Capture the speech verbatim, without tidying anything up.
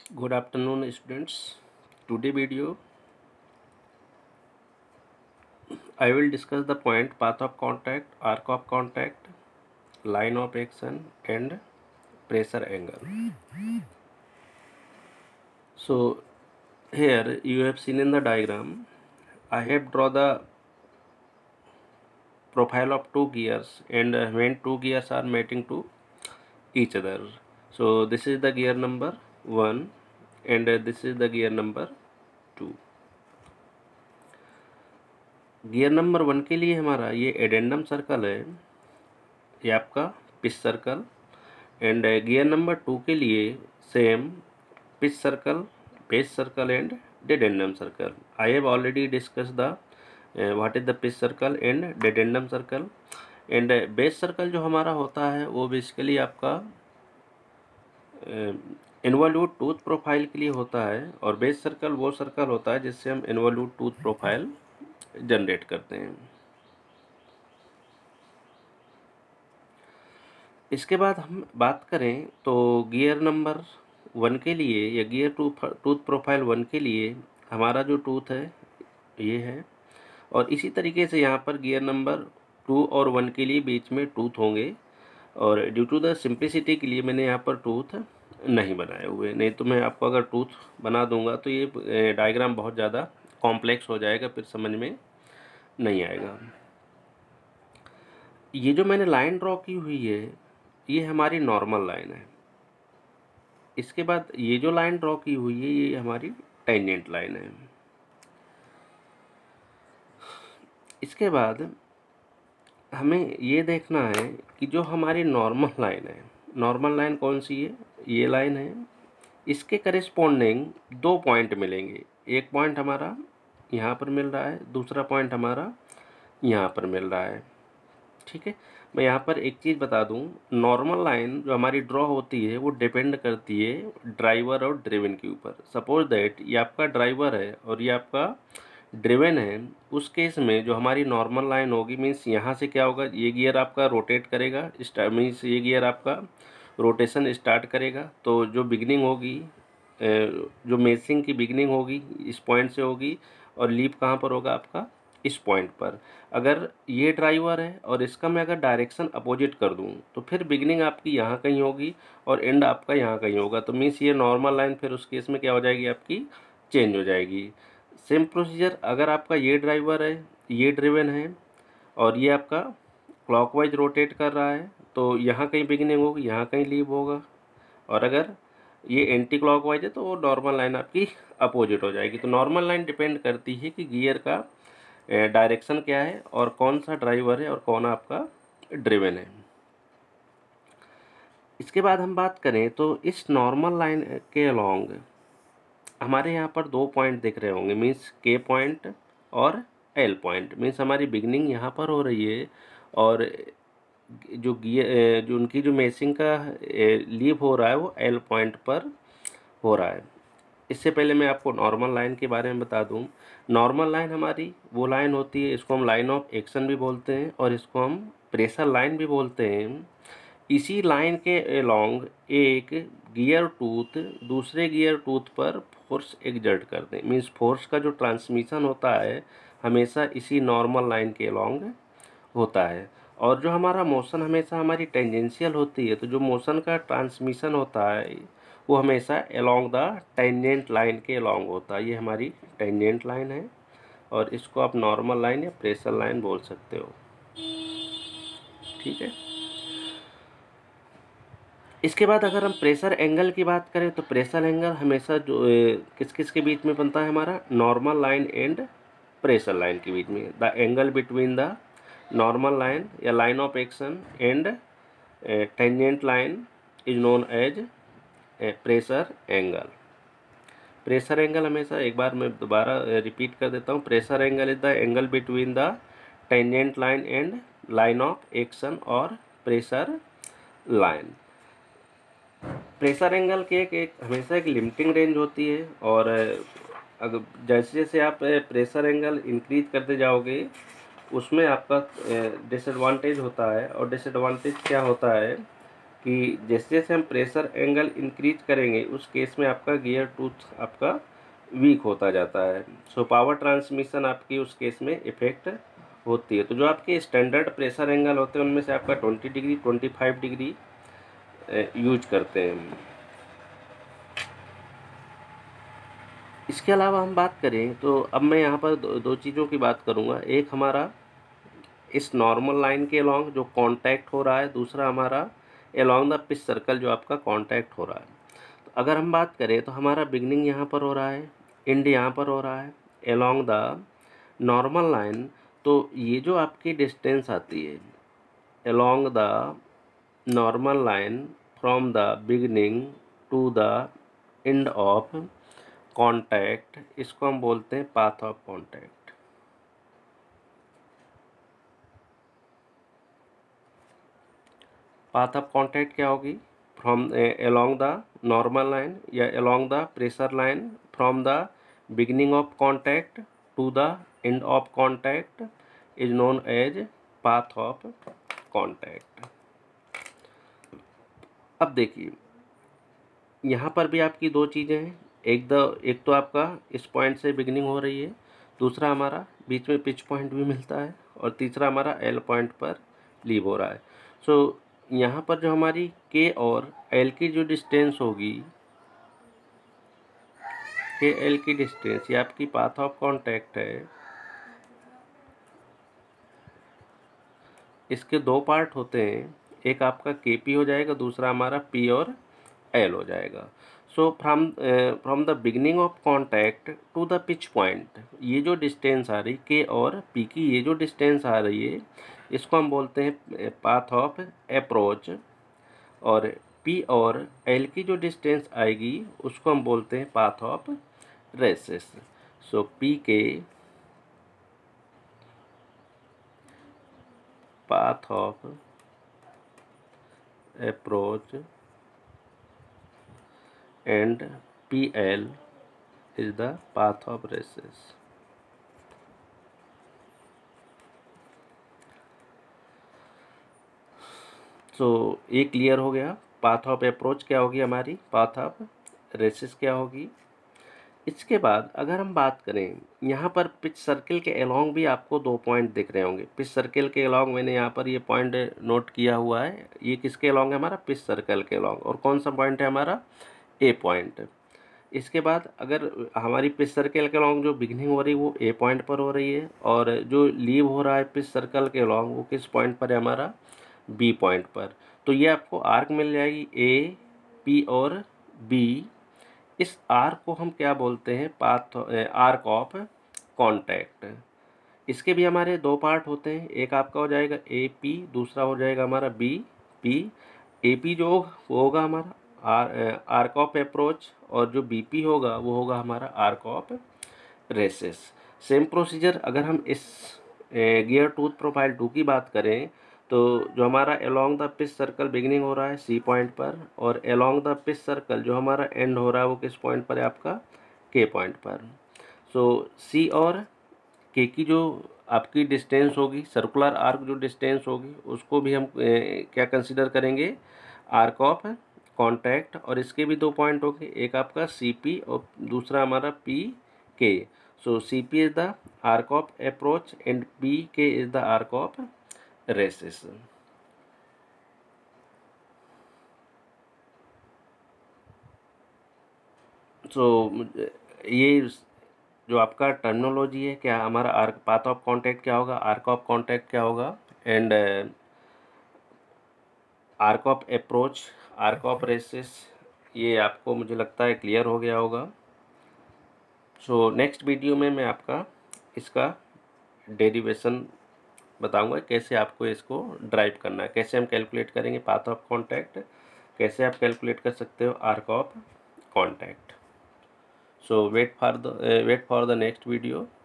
Good afternoon, students. Today video I will discuss the point path of contact, arc of contact, line of action and pressure angle. So here you have seen in the diagram I have draw the profile of two gears and uh, when two gears are mating to each other. So this is the gear number one and uh, this is the gear number two. Gear number one के लिए हमारा ये addendum circle है, ये आपका pitch circle. And gear number two के लिए same pitch circle, base circle and dedendum circle. I have already discuss the what is the pitch circle and dedendum circle. And base circle जो हमारा होता है वो बेसिकली आपका involute tooth profile के लिए होता है, और बेस सर्कल वो सर्कल होता है जिससे हम इन्वॉल्यूट टूथ प्रोफाइल जनरेट करते हैं। इसके बाद हम बात करें तो गियर नंबर वन के लिए या gear two tooth profile one के लिए हमारा जो टूथ है ये है, और इसी तरीके से यहाँ पर गियर नंबर टू और वन के लिए बीच में टूथ होंगे। और ड्यू टू द सिंप्लिसिटी के लिए मैंने यहाँ पर टूथ नहीं बनाए हुए, नहीं तो मैं आपको अगर टूथ बना दूंगा तो ये डायग्राम बहुत ज़्यादा कॉम्प्लेक्स हो जाएगा, फिर समझ में नहीं आएगा। ये जो मैंने लाइन ड्रॉ की हुई है ये हमारी नॉर्मल लाइन है। इसके बाद ये जो लाइन ड्रॉ की हुई है ये हमारी टेंजेंट लाइन है। इसके बाद हमें ये देखना है कि जो हमारी नॉर्मल लाइन है, नॉर्मल लाइन कौन सी है, ये लाइन है। इसके करिस्पॉन्डिंग दो पॉइंट मिलेंगे, एक पॉइंट हमारा यहाँ पर मिल रहा है, दूसरा पॉइंट हमारा यहाँ पर मिल रहा है। ठीक है, मैं यहाँ पर एक चीज़ बता दूँ, नॉर्मल लाइन जो हमारी ड्रॉ होती है वो डिपेंड करती है ड्राइवर और ड्रिवन के ऊपर। सपोज दैट ये आपका ड्राइवर है और ये आपका ड्रिवन है, उस केस में जो हमारी नॉर्मल लाइन होगी मीन्स यहाँ से क्या होगा, ये गियर आपका रोटेट करेगा, मीन्स ये गियर आपका रोटेशन स्टार्ट करेगा। तो जो बिगनिंग होगी, जो मेसिंग की बिगनिंग होगी इस पॉइंट से होगी, और लीप कहाँ पर होगा आपका, इस पॉइंट पर। अगर ये ड्राइवर है और इसका मैं अगर डायरेक्शन अपोजिट कर दूं तो फिर बिगनिंग आपकी यहाँ कहीं होगी और एंड आपका यहाँ कहीं होगा। तो मीन्स ये नॉर्मल लाइन फिर उस केस में क्या हो जाएगी, आपकी चेंज हो जाएगी। सेम प्रोसीजर अगर आपका ये ड्राइवर है, ये ड्रिवन है और ये आपका क्लॉकवाइज रोटेट कर रहा है तो यहाँ कहीं बिगनिंग होगी, यहाँ कहीं लीव होगा। और अगर ये एंटी क्लॉकवाइज है तो वो नॉर्मल लाइन आपकी अपोजिट हो जाएगी। तो नॉर्मल लाइन डिपेंड करती है कि गियर का डायरेक्शन क्या है और कौन सा ड्राइवर है और कौन आपका ड्रिवन है। इसके बाद हम बात करें तो इस नॉर्मल लाइन के अलोंग हमारे यहाँ पर दो पॉइंट दिख रहे होंगे, मीन्स के पॉइंट और एल पॉइंट। मीन्स हमारी बिगनिंग यहाँ पर हो रही है और जो गियर जो उनकी जो मेसिंग का लीव हो रहा है वो एल पॉइंट पर हो रहा है। इससे पहले मैं आपको नॉर्मल लाइन के बारे में बता दूं। नॉर्मल लाइन हमारी वो लाइन होती है, इसको हम लाइन ऑफ एक्शन भी बोलते हैं और इसको हम प्रेशर लाइन भी बोलते हैं। इसी लाइन के अलोंग एक गियर टूथ दूसरे गियर टूथ पर फोर्स एक्सर्ट करते हैं, मीन्स फोर्स का जो ट्रांसमिशन होता है हमेशा इसी नॉर्मल लाइन के अलोंग होता है। और जो हमारा मोशन हमेशा हमारी टेंजेंशियल होती है, तो जो मोशन का ट्रांसमिशन होता है वो हमेशा अलोंग द टेंजेंट लाइन के अलोंग होता है। ये हमारी टेंजेंट लाइन है और इसको आप नॉर्मल लाइन या प्रेशर लाइन बोल सकते हो। ठीक है, इसके बाद अगर हम प्रेशर एंगल की बात करें तो प्रेशर एंगल हमेशा जो किस किस के बीच में बनता है, हमारा normal line and pressure line के बीच में। The angle between the normal line or line of action and tangent line is known as pressure angle. Pressure angle हमेशा, एक बार मैं दोबारा रिपीट कर देता हूँ, pressure angle is the angle between the tangent line and line of action और pressure line. Pressure angle के एक, एक हमेशा एक लिमिटिंग रेंज होती है, और अगर जैसे जैसे आप प्रेशर एंगल इंक्रीज करते जाओगे उसमें आपका डिसएडवांटेज होता है। और डिसएडवांटेज क्या होता है कि जैसे जैसे हम प्रेशर एंगल इंक्रीज करेंगे उस केस में आपका गियर टूथ आपका वीक होता जाता है। सो पावर ट्रांसमिशन आपकी उस केस में इफेक्ट होती है। तो जो आपके स्टैंडर्ड प्रेशर एंगल होते हैं उनमें से आपका twenty degree twenty five degree use करते हैं। इसके अलावा हम बात करें तो अब मैं यहाँ पर दो, दो चीज़ों की बात करूँगा। एक हमारा इस नॉर्मल लाइन के अलॉन्ग जो कांटेक्ट हो रहा है, दूसरा हमारा अलॉन्ग द पिच सर्कल जो आपका कांटेक्ट हो रहा है। तो अगर हम बात करें तो हमारा बिगनिंग यहाँ पर हो रहा है, एंड यहाँ पर हो रहा है अलॉन्ग द नॉर्मल लाइन। तो ये जो आपकी डिस्टेंस आती है along the normal line from the beginning to the end of contact, इसको हम बोलते हैं path of contact. Path of contact क्या होगी? From along the normal line या along the pressure line from the beginning of contact to the end of contact is known as path of contact. अब देखिए यहाँ पर भी आपकी दो चीज़ें हैं। एक द एक तो आपका इस पॉइंट से बिगिनिंग हो रही है, दूसरा हमारा बीच में पिच पॉइंट भी मिलता है, और तीसरा हमारा एल पॉइंट पर लीव हो रहा है। सो so, यहाँ पर जो हमारी के और एल की जो डिस्टेंस होगी, के एल की डिस्टेंस, ये आपकी पाथ ऑफ कांटेक्ट है। इसके दो पार्ट होते हैं, एक आपका के पी हो जाएगा, दूसरा हमारा पी और एल हो जाएगा। So from from the beginning of contact to the pitch point, ये जो डिस्टेंस आ रही के और पी की, ये जो डिस्टेंस आ रही है, इसको हम बोलते हैं पाथ ऑफ अप्रोच, और पी और एल की जो डिस्टेंस आएगी उसको हम बोलते हैं path of recess. So P के path of approach and P L is the path of races. so, ये क्लियर हो गया। पाथ ऑफ अप्रोच क्या होगी हमारी, पाथ ऑफ रेसेस क्या होगी। इसके बाद अगर हम बात करें, यहाँ पर पिच सर्किल के अलॉन्ग भी आपको दो पॉइंट दिख रहे होंगे। पिच सर्किल के अलॉन्ग मैंने यहाँ पर ये पॉइंट नोट किया हुआ है, ये किसके अलॉन्ग है, हमारा पिच सर्कल के अलॉन्ग। और कौन सा पॉइंट है हमारा, ए पॉइंट। इसके बाद अगर हमारी पिच सर्कल के अलॉन्ग जो बिगनिंग हो रही है वो ए पॉइंट पर हो रही है, और जो लीव हो रहा है पिच सर्कल के अलॉन्ग वो किस पॉइंट पर है, हमारा बी पॉइंट पर। तो ये आपको आर्क मिल जाएगी ए, पी और बी। इस आर्क को हम क्या बोलते हैं, पाथ आर्क ऑफ कांटेक्ट। इसके भी हमारे दो पार्ट होते हैं, एक आपका हो जाएगा ए पी, दूसरा हो जाएगा हमारा बी पी। ए पी जो वो होगा हमारा आर आर्क ऑफ अप्रोच, और जो बी पी होगा वो होगा हमारा arc of recess. Same procedure अगर हम इस गियर टूथ प्रोफाइल टू की बात करें, तो जो हमारा along the pitch circle beginning हो रहा है सी पॉइंट पर, और अलोंग द पिच सर्कल जो हमारा एंड हो रहा है वो किस पॉइंट पर है, आपका के पॉइंट पर। सो सी और के की जो आपकी डिस्टेंस होगी, सर्कुलर आर्क जो डिस्टेंस होगी, उसको भी हम ए, क्या कंसिडर करेंगे, आर्क ऑफ कांटेक्ट। और इसके भी दो पॉइंट होंगे, एक आपका सी पी और दूसरा हमारा P K. So C P is the arc of approach and P K is the arc of recess. So ये जो आपका टर्मिनोलॉजी है, क्या हमारा आर्क पाथ ऑफ कांटेक्ट क्या होगा, आर्क ऑफ कांटेक्ट क्या होगा, and arc of approach, arc of recess, ये आपको मुझे लगता है क्लियर हो गया होगा। सो नेक्स्ट वीडियो में मैं आपका इसका डेरिवेशन बताऊंगा, कैसे आपको इसको ड्राइव करना है, कैसे हम कैलकुलेट करेंगे पाथ ऑफ कांटेक्ट, कैसे आप कैलकुलेट कर सकते हो arc of contact. So wait for the wait for the next video.